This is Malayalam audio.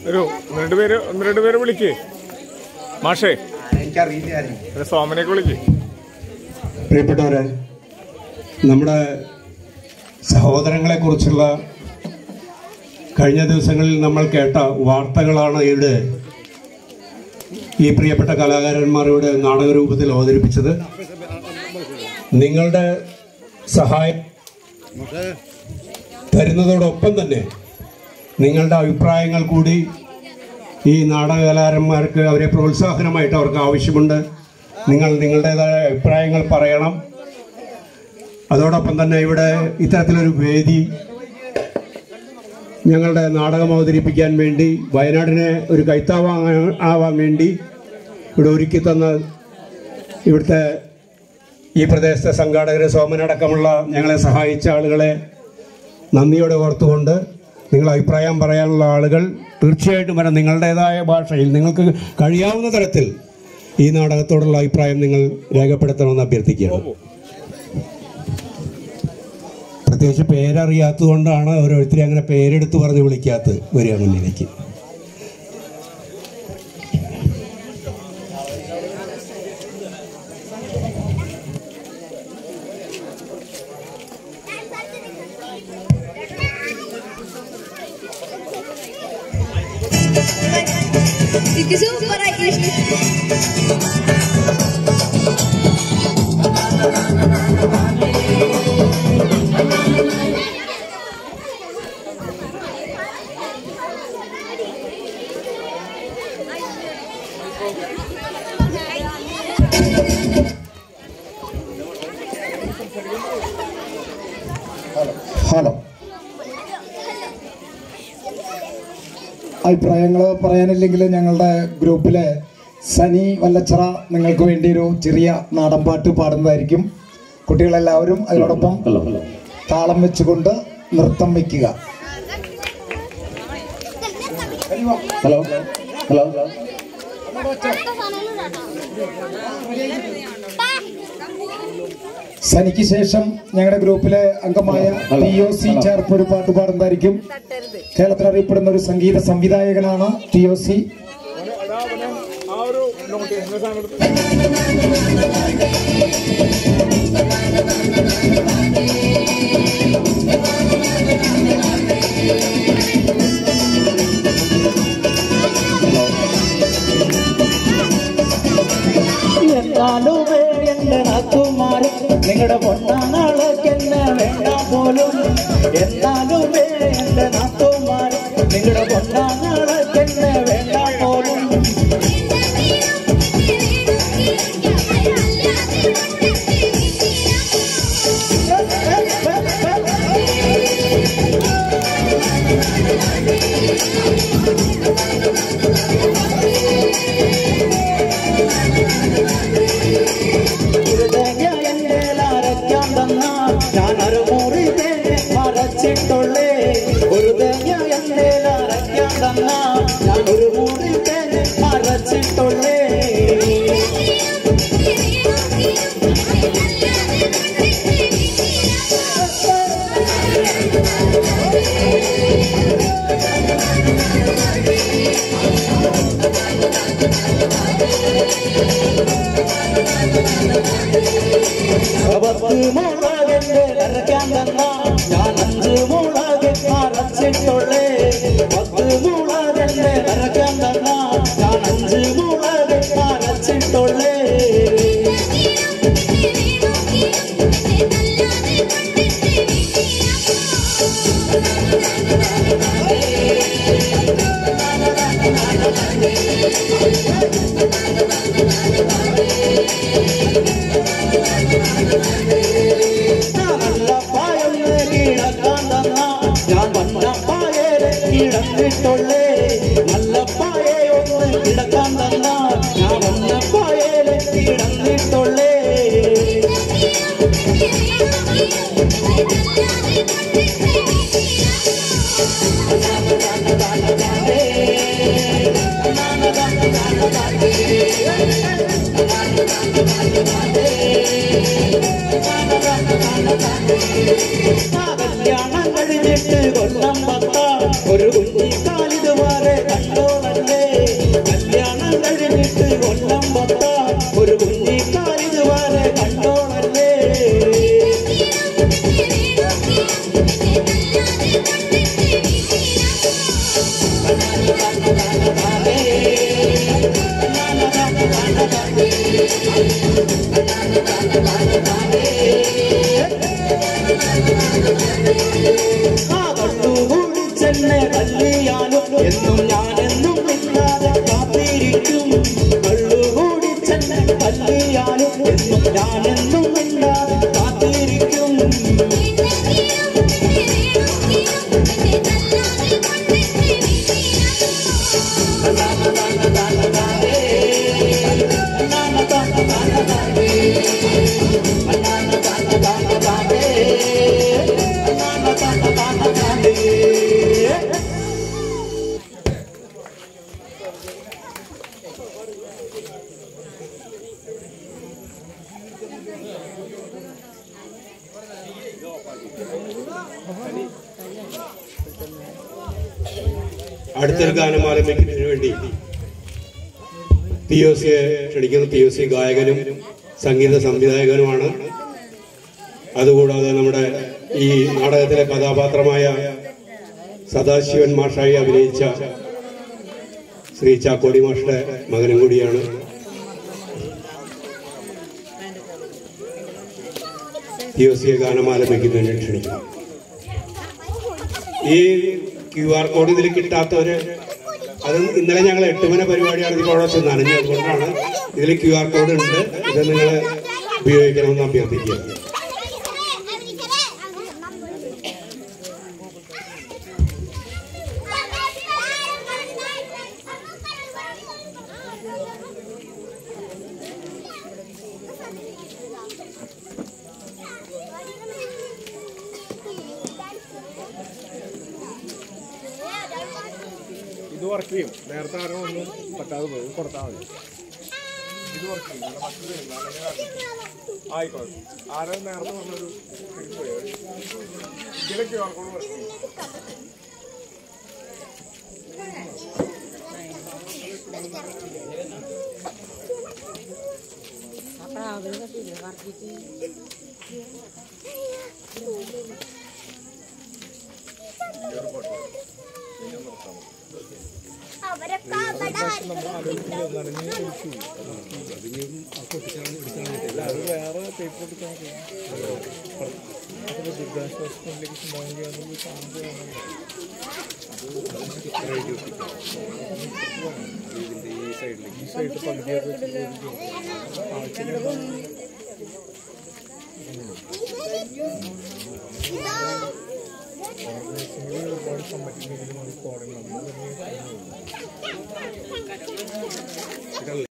ഒന്ന് രണ്ട് പേര് വിളിക്കേ മാഷേ, എനിക്കറിയില്ല. സോമനെയൊക്കെ വിളിക്കേ. പ്രിയപ്പെട്ടവരെ, നമ്മുടെ സഹോദരങ്ങളെ കുറിച്ചുള്ള കഴിഞ്ഞ ദിവസങ്ങളിൽ നമ്മൾ കേട്ട വാർത്തകളാണ് ഇവിടെ ഈ പ്രിയപ്പെട്ട കലാകാരന്മാരുടെ നാടകരൂപത്തിൽ അവതരിപ്പിച്ചത്. നിങ്ങളുടെ സഹായം തരുന്നതോടൊപ്പം തന്നെ നിങ്ങളുടെ അഭിപ്രായങ്ങൾ കൂടി ഈ നാടകകലാകാരന്മാർക്ക് അവരെ പ്രോത്സാഹനമായിട്ട് അവർക്ക് ആവശ്യമുണ്ട്. നിങ്ങളുടേതായ അഭിപ്രായങ്ങൾ പറയണം. അതോടൊപ്പം തന്നെ ഇവിടെ ഇത്തരത്തിലൊരു വേദി ഞങ്ങളുടെ നാടകം അവതരിപ്പിക്കാൻ വേണ്ടി, വയനാടിനെ ഒരു കൈത്താവാൻ വേണ്ടി ഇവിടെ ഒരുക്കി തന്ന ഇവിടുത്തെ ഈ പ്രദേശത്തെ സംഘാടകരെ, സോമനടക്കമുള്ള ഞങ്ങളെ സഹായിച്ച ആളുകളെ നന്ദിയോടെ ഓർത്തുകൊണ്ട്, നിങ്ങൾ അഭിപ്രായം പറയാനുള്ള ആളുകൾ തീർച്ചയായിട്ടും വരാം. നിങ്ങളുടേതായ ഭാഷയിൽ നിങ്ങൾക്ക് കഴിയാവുന്ന തരത്തിൽ ഈ നാടകത്തോടുള്ള അഭിപ്രായം നിങ്ങൾ രേഖപ്പെടുത്തണമെന്ന് അഭ്യർത്ഥിക്കുകയാണ്. പ്രത്യേകിച്ച് പേരറിയാത്തത് കൊണ്ടാണ് ഓരോരുത്തരെ അങ്ങനെ പേരെടുത്ത് പറഞ്ഞ് വിളിക്കാത്തത് വരിക മുന്നിലേക്ക്. ഹലോ, അഭിപ്രായങ്ങൾ പറയാനില്ലെങ്കിൽ ഞങ്ങളുടെ ഗ്രൂപ്പിലെ സനി വല്ലച്ചിറ നിങ്ങൾക്ക് വേണ്ടി ഒരു ചെറിയ നാടൻ പാട്ട് പാടുന്നതായിരിക്കും. കുട്ടികളെല്ലാവരും അതിനോടൊപ്പം താളം വെച്ചുകൊണ്ട് നൃത്തം വയ്ക്കുക. ഹലോ ഹലോ സനിക്ക് ശേഷം ഞങ്ങളുടെ ഗ്രൂപ്പിലെ അംഗമായ TOC ചേർപ്പ് ഒരു പാട്ട് പാടുന്നതായിരിക്കും. കേരളത്തിൽ അറിയപ്പെടുന്ന ഒരു സംഗീത സംവിധായകനാണ് TOC. നിങ്ങളുടെ പൊന്നാളക്കെന്നെ വേണ്ട പോലും, എന്നാലുമേ എന്റെ നാത്തുമാർ നിങ്ങളുടെ പൊന്നാളക്കെന്നെ വേണ്ട പോലും. ഞാൻ ഒരു മുറി മറച്ചിട്ടുള്ളേ, ഒരു തേങ്ങ എന്നെ അരയ്ക്കാൻ തന്ന ഞാൻ ഒരു മുറി മറച്ചിട്ടുള്ളേ. പത്ത് മുളകെന്നെ അരയ്ക്കാൻ തന്ന ഞാൻ 5 മുളക് അരച്ചിട്ടുള്ളേ. 10 മുളകെന്നെ അരയ്ക്കാൻ തന്ന ഞാൻ 5 മുളക് അരച്ചിട്ടുള്ളേ. കിടന്നിട്ടുള്ളേ, നല്ല പായയൊന്ന് കിടക്കാൻ തന്ന ഞാൻ വന്ന പായയില് കിടന്നിട്ടുള്ളേ. കല്യാണം കഴിഞ്ഞിട്ട് കൊല്ലം 10 ഒരു കുഞ്ഞി കുഞ്ഞിക്കാലിതുവരെ കണ്ടോളല്ലേ കല്യാണം കഴിഞ്ഞിട്ട് കൊല്ലം പത്ത ഒരു കുഞ്ഞിക്കാലിതുവരെ കണ്ടോളല്ലേ കള്ളുകൂടിച്ചെന്നെ കല്ലിയാലും എന്നും ഞാനെന്നും ഇല്ലാതെ കാത്തിരിക്കും കള്ളുകൂടിച്ചെന്നെ കല്ലിയാലും എന്നും ഞാനെന്നും ഇല്ലാതെ കാത്തിരിക്കും അടുത്തൊരു ഗാനം ആലപിക്കുന്നതിന് വേണ്ടി പിഒസിയെ ക്ഷണിക്കുന്ന പിഒസി ഗായകനും സംഗീത സംവിധായകനുമാണ്. അതുകൂടാതെ നമ്മുടെ ഈ നാടകത്തിലെ കഥാപാത്രമായ സദാശിവൻ മാഷായി അഭിനയിച്ച ശ്രീ ചാക്കോടി മാഷയുടെ മകനും കൂടിയാണ്. പിഒസിയെ ഗാനം ആലപിക്കുന്നതിന് ക്ഷണിക്കുന്നു. ഈ QR കോഡ് ഇതിൽ കിട്ടാത്തവര് അത് ഇന്നലെ ഞങ്ങൾ 8 മണി പരിപാടി നടത്തിയപ്പോൾ അവിടെ നനഞ്ഞു. അതുകൊണ്ടാണ് ഇതിൽ QR കോഡ് ഉണ്ട്. ഇത് നിങ്ങൾ ഉപയോഗിക്കണമെന്ന് അഭ്യർത്ഥിക്കുക. ഇത് വർക്ക് ചെയ്യും. നേരത്തെ ആരും ഒന്നും പറ്റാതെ പോയി കൊടുത്താൽ മതി. ഇത് വർക്ക് ചെയ്യും. ആയിക്കോട്ടെ. ആരും നേരത്തെ വന്നൊരു ഇതിലെ QR കോഡ് വർക്ക് ചെയ്യും. അത് വേറെ പേപ്പർ എടുക്കാൻ ദുരിതാശ്വാസ ഫണ്ടിലേക്ക് സംഭാവന ചെയ്യാനുള്ള സാധ്യത ഈ സൈഡിൽ പകുതിയൊക്കെ ഒരുപാട് സമ്മതിക്കുന്നതിലും അത് പോകണം.